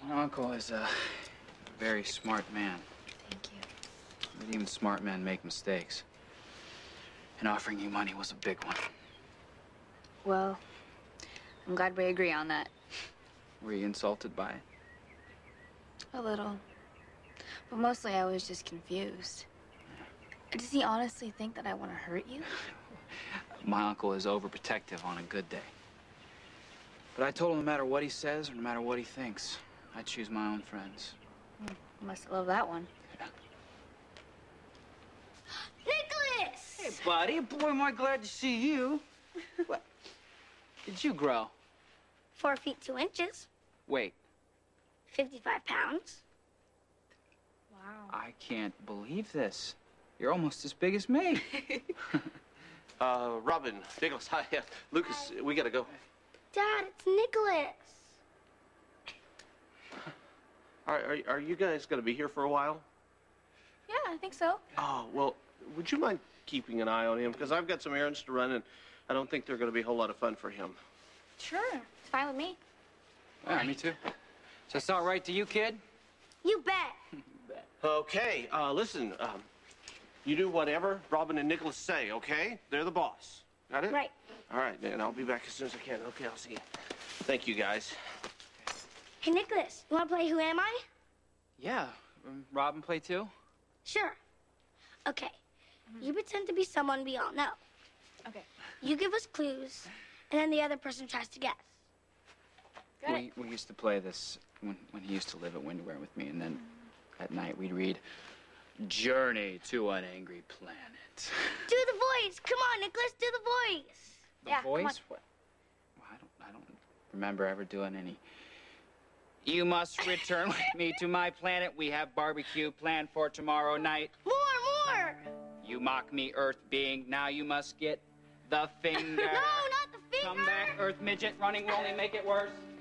My uncle is a very smart man. Thank you. But even smart men make mistakes. And offering you money was a big one. Well, I'm glad we agree on that. Were you insulted by it? A little. But mostly I was just confused. Does he honestly think that I want to hurt you? My uncle is overprotective on a good day. But I told him no matter what he says or no matter what he thinks, I choose my own friends. Must love that one. Yeah. Nicholas! Hey, buddy. Boy, am I glad to see you. What? Did you grow? 4 feet 2 inches. Wait. 55 pounds. Wow. I can't believe this. You're almost as big as me. Robin, Nikolas, hi. Lucas, we gotta go. Dad, it's Nicholas. Are you guys gonna be here for a while? Yeah, I think so. Oh, well, would you mind keeping an eye on him? Because I've got some errands to run, and I don't think they're gonna be a whole lot of fun for him. Sure. It's fine with me. Yeah, me too. Does that sound right to you, kid? You bet. Okay, listen, you do whatever Robin and Nikolas say, okay? They're the boss. Got it? Right. All right, and I'll be back as soon as I can. Okay, I'll see you. Thank you, guys. Hey, Nicholas, you want to play Who Am I? Yeah. Robin play too? Sure. Okay. You pretend to be someone we all know. Okay. You give us clues, and then the other person tries to guess. Got it. We used to play this when he used to live at Windware with me, and then at night we'd read Journey to an Angry Planet. Do the voice. Come on, Nicholas, do the voice. The Yeah, come on. voice? What? Well, I don't remember ever doing any. You must return with me to my planet. We have barbecue planned for tomorrow night. More. You mock me, Earth being. Now you must get the finger. No, not the finger. Come back, Earth midget. Running will only make it worse.